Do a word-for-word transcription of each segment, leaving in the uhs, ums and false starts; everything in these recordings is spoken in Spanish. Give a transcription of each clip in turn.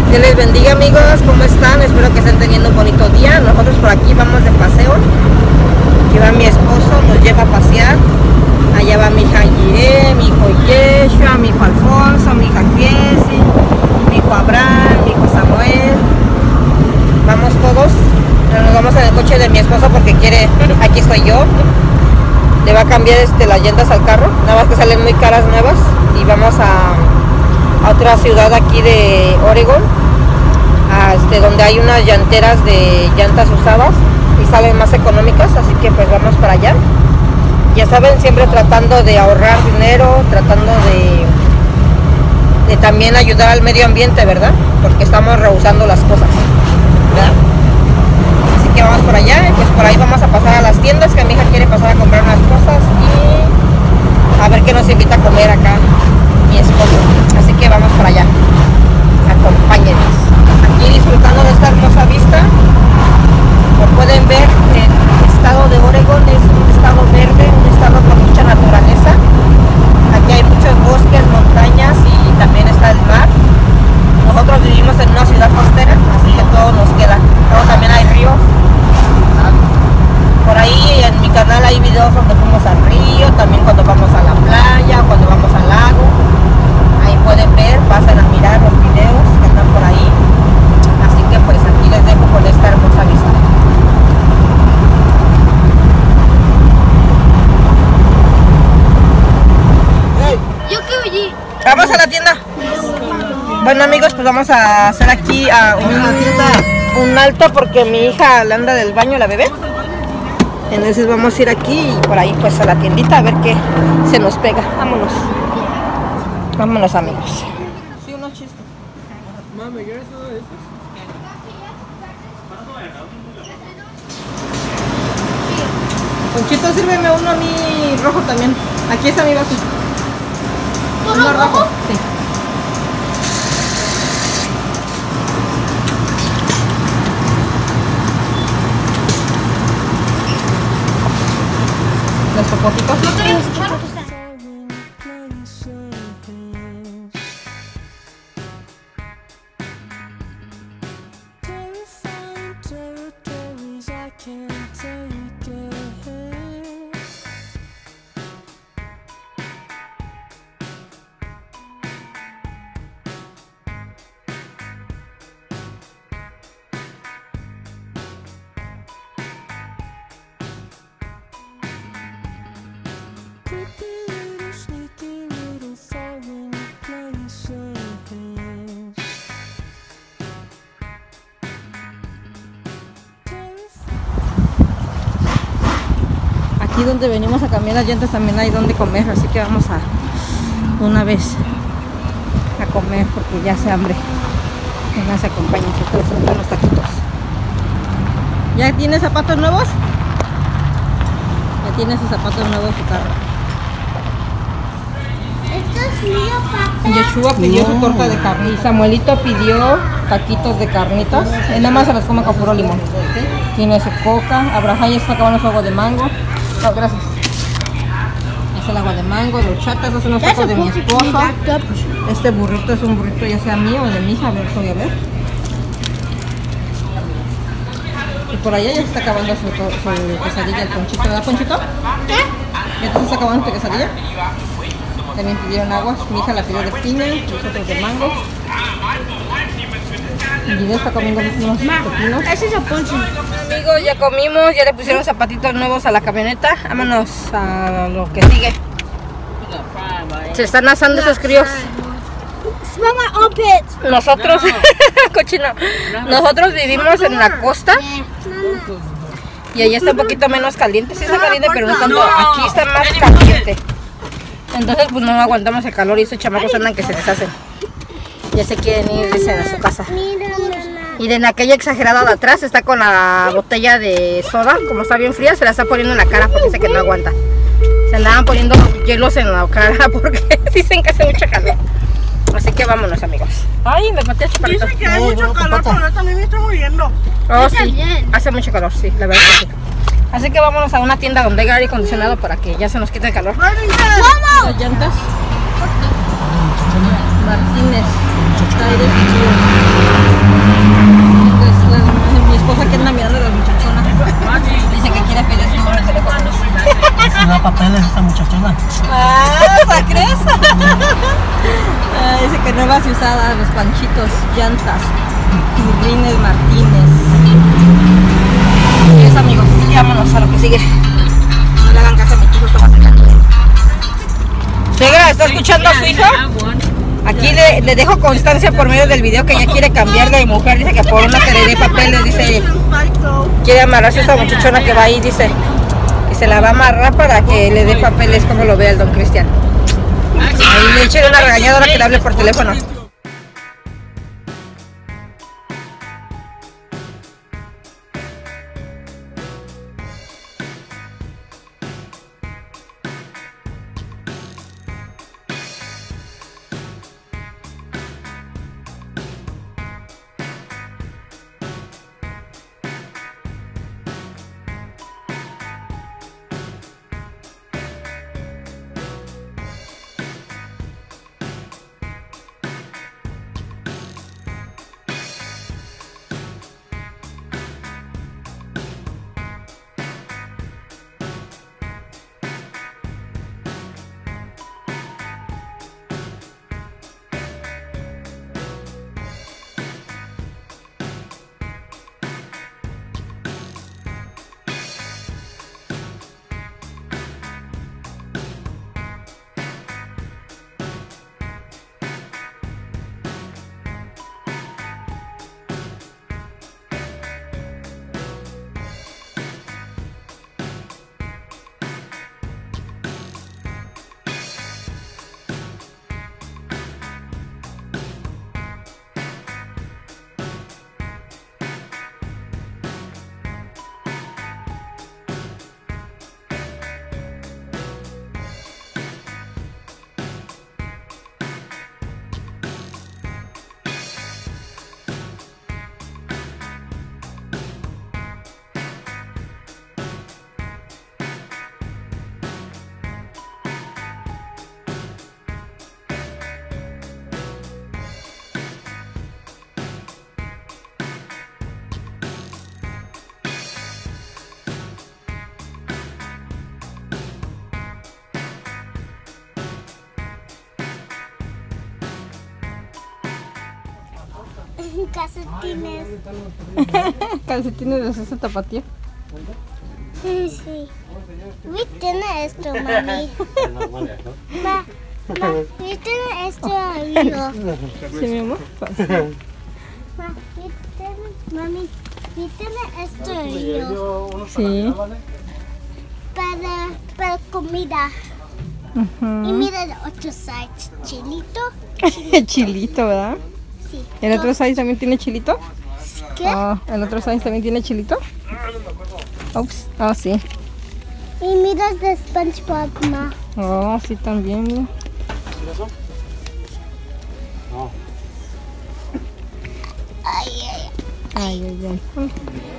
Dios les bendiga, amigos, ¿cómo están? Espero que estén teniendo un bonito día. Nosotros por aquí vamos de paseo. Aquí va mi esposo, nos lleva a pasear. Allá va mi hija Yire, mi hijo Yeshua, mi hijo Alfonso, mi hija Kiesi, mi hijo Abraham, mi hijo Samuel. Vamos todos. Nos vamos en el coche de mi esposo porque quiere, aquí estoy yo. Le va a cambiar este, las llantas al carro, nada más que salen muy caras nuevas. Y vamos a, a otra ciudad aquí de Oregon, a este, donde hay unas llanteras de llantas usadas y salen más económicas, así que pues vamos para allá. Ya saben, siempre tratando de ahorrar dinero, tratando de, de también ayudar al medio ambiente, ¿verdad? Porque estamos rehusando las cosas, ¿verdad? Así que vamos por allá y pues por ahí vamos a pasar a las tiendas, que mi hija quiere pasar a comprar unas cosas y a ver qué nos invita a comer acá mi esposo. Así que vamos por allá. Acompáñenos. Aquí disfrutando de esta hermosa vista. Como pueden ver, el estado de Oregon es un estado verde, un estado con mucha naturaleza. Aquí hay muchos bosques, montañas y también está el mar. Nosotros vivimos en una ciudad costera, así que todo nos queda. Luego también hay ríos. Por ahí en mi canal hay videos donde fuimos al río, también cuando vamos a la playa, cuando vamos al lago. Ahí pueden ver, pasen a mirar los videos que están por ahí. Así que pues aquí les dejo con esta hermosa vista. Yo quiero allí. Vamos a la tienda. Bueno, amigos, pues vamos a hacer aquí a un, un alto porque mi hija le anda del baño, la bebé. Entonces vamos a ir aquí y por ahí pues a la tiendita a ver qué se nos pega. Vámonos. Vámonos, amigos. Sí, unos chistes. Mami, ¿quieres todo esto? Conchito, sírveme uno a mí rojo también. Aquí está mi vaso. ¿Uno rojo? Sí. Los popotitos. No tenemos chatos. Aquí donde venimos a cambiar las llantas también hay donde comer, así que vamos a una vez a comer porque ya se hambre. Vengan, se acompañan, que son buenos taquitos. ¿Ya tiene zapatos nuevos? Ya tiene sus zapatos nuevos su carro. Esto es mío, papá. Yeshua pidió no. su torta de carne y Samuelito pidió taquitos de carnitas. Él nada más se las come con puro limón. Tiene su coca. Abraham ya está acabando su agua de mango. No, gracias. Es el agua de mango, de horchata. Estos son los tacos de mi esposo. Este burrito es un burrito ya sea mío o de mi hija. A ver, voy a ver. Y por allá ya se está acabando su, su quesadilla, el Ponchito. ¿Verdad, Ponchito? ¿Qué? ¿Ya te está acabando tu quesadilla? También pidieron aguas. Mi hija la pidió de piña, nosotros de mango. Y ya está comiendo unos pepinos. Ese es el ponche. Amigos, ya comimos, ya le pusieron zapatitos nuevos a la camioneta. Vámonos a lo que sigue. Se están asando esos críos. Smell my armpits. Nosotros, cochino, nosotros vivimos en la costa y allá está un poquito menos caliente. Sí está caliente, pero no tanto. Aquí está más caliente. Entonces pues no aguantamos el calor y esos chamacos andan que se deshacen. Ya se quieren ir, dicen, a su casa. Y de aquella exagerada de atrás está con la botella de soda. Como está bien fría, se la está poniendo en la cara porque dice que no aguanta. Se andaban poniendo hielos en la cara porque dicen que hace mucho calor. Así que vámonos, amigos. Ay, me maté a chaparrito. Dicen que hay mucho calor, pero yo también me estoy muriendo. Oh, sí, hace mucho calor, sí, la verdad que sí. Así que vámonos a una tienda donde hay aire acondicionado para que ya se nos quite el calor. ¡Vamos! Las llantas Martínez, Taires y Chivas. Nuevas y usadas, los panchitos, llantas y rines Martínez. Así es, amigos, y vámonos a lo que sigue. No le hagan caso a mi hijo, esto va a sacar. Suegra, ¿está escuchando a su hijo? Aquí le, le dejo constancia por medio del video que ella quiere cambiar de mujer. Dice que por una que le dé papeles, dice, quiere amarrarse a esta muchachona que va ahí, dice, que se la va a amarrar para que le dé papeles como lo vea el don Cristian. Ahí le eché una regañadora que le hable por teléfono. Calcetines. Calcetines de ese tapatío. Sí, sí. Vi tiene esto, mami. Ma, ma, vi tiene esto arriba. Sí, mi amor. Ma, vi tiene, mami, vi tiene esto arriba. Sí. Para, para comida. Uh-huh. Y mira el otro side, chilito. Chilito, ¿verdad? Sí. ¿El otro size también tiene chilito? ¿Qué? Oh, ¿el otro size también tiene chilito? Ups, oh sí. Y mira el de SpongeBob, ma. Oh, sí también, mira. Ay, ay, Ay, ay, ay.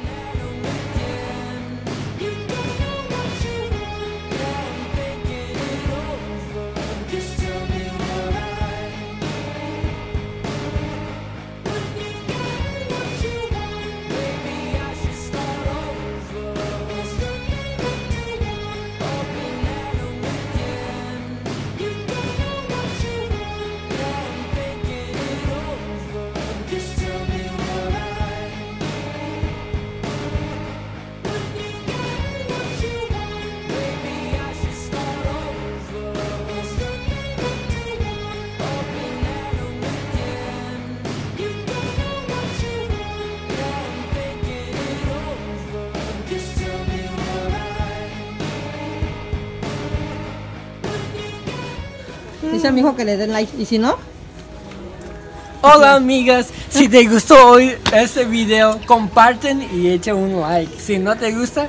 Dice a mi hijo que le den like, y si no, hola amigas, si te gustó hoy este video, comparten y echa un like. Si no te gusta,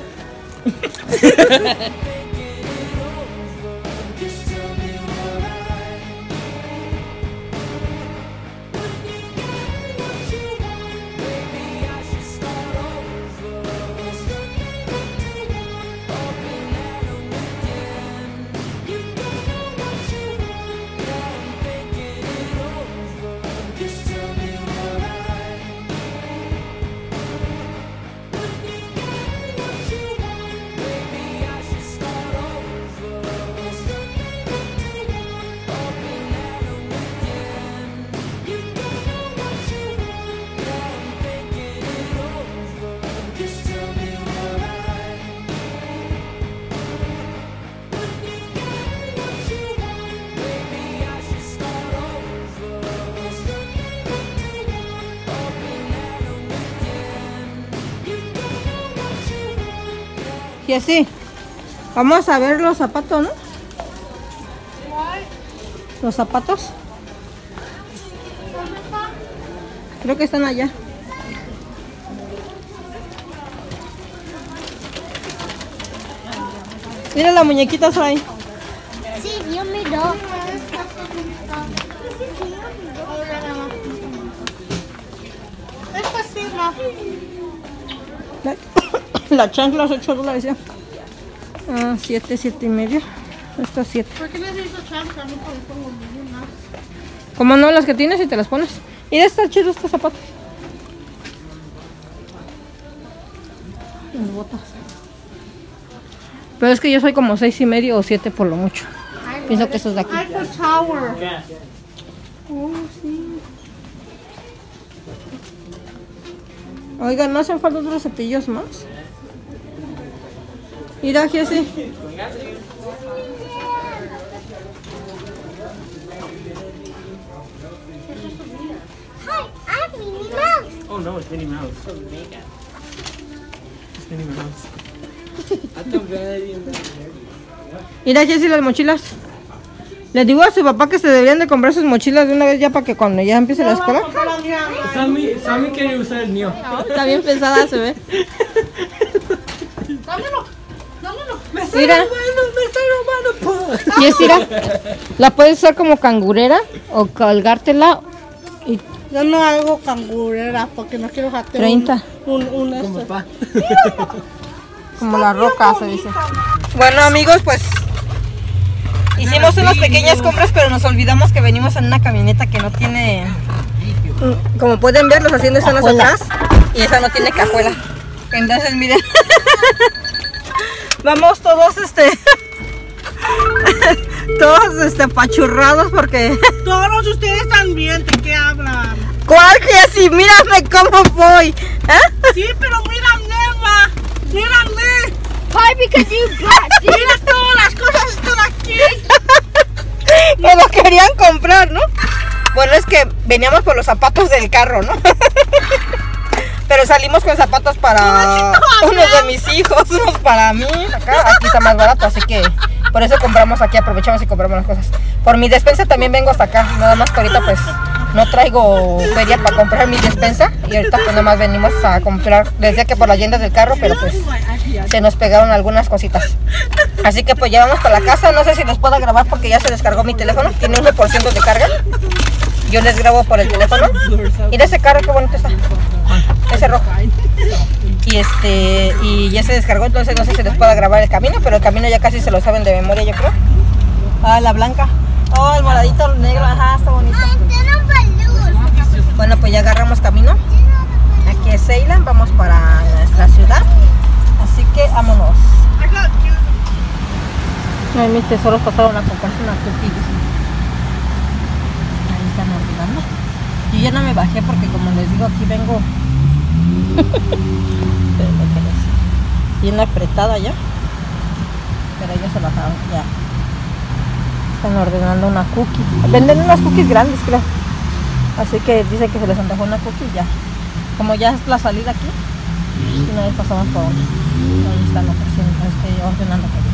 Y así. Vamos a ver los zapatos, ¿no? Los zapatos. Creo que están allá. Mira las muñequitas ahí. Sí, yo miro. Esta sí, ma. La, la chancla es ocho dólares ya. Ah, siete, siete y medio. Esta siete. ¿Por qué necesito chancla? No puedo pongo ninguna. Como no, las que tienes y te las pones. Y de estar chidos estos zapatos. Las botas. Pero es que yo soy como seis y medio o siete por lo mucho. Pienso que estos de aquí. Eiffel Tower. Oh, sí. Oigan, ¿no hacen falta otros cepillos más? Mira, Jessy. Hi, I'm Minnie Mouse. Oh no, it's Minnie Mouse. It's Minnie Mouse. I thought very Mira, Jessy, las mochilas. Le digo a su papá que se deberían de comprar sus mochilas de una vez ya para que cuando ya empiece la escuela. Sammy, Sammy quiere usar el mío. Está bien pensada, se ve. Dámelo. Dámelo. Me está Mira. robando, me está robando, pues. Y es, mira, la puedes usar como cangurera o colgártela. Y Yo no hago cangurera porque no quiero dejarte treinta. un, un, un Como este. papá. como la roca se dice. Bueno, amigos, pues hicimos unas pequeñas compras, pero nos olvidamos que venimos en una camioneta que no tiene, como pueden ver, los asientos están atrás y esa no tiene cajuela. Entonces, miren, vamos todos este todos este apachurrados porque Todos ustedes también, ¿de qué hablan? ¿cuál que así? Mírame cómo voy. ¿Eh? Sí, pero mírame, ma. Mírame. Why? Because you got Mira todas las cosas están aquí. Me lo querían comprar, ¿no? Bueno, es que veníamos por los zapatos del carro, ¿no? Pero salimos con zapatos para uno de mis hijos, unos para mí. Acá, aquí está más barato, así que por eso compramos aquí, aprovechamos y compramos las cosas. Por mi despensa también vengo hasta acá, nada más que ahorita pues no traigo feria para comprar mi despensa. Y ahorita pues nada más venimos a comprar, les decía que por las llantas del carro, pero pues se nos pegaron algunas cositas. Así que pues ya vamos para la casa, no sé si les puedo grabar porque ya se descargó mi teléfono, tiene uno por ciento de carga. Yo les grabo por el teléfono. Mira ese carro, qué bonito está. Ese rojo. Y este, y ya se descargó, entonces no sé si les pueda grabar el camino, pero el camino ya casi se lo saben de memoria, yo creo. Ah, la blanca. Oh, el moradito negro, ajá, está bonito. Bueno, pues ya agarramos camino. Aquí es Ceylan, vamos para nuestra ciudad. Así que vámonos. Ay, mis tesoros pasaron a comprarse una cookie. Ahí están ordenando. Yo ya no me bajé porque como les digo, aquí vengo bien apretada ya. Pero ellos se bajaron ya. Están ordenando una cookie. Venden unas cookies grandes, creo. Así que dice que se les antojó una cookie ya. Como ya es la salida aquí, una vez pasamos por ahí están ofreciendo, este, ordenando.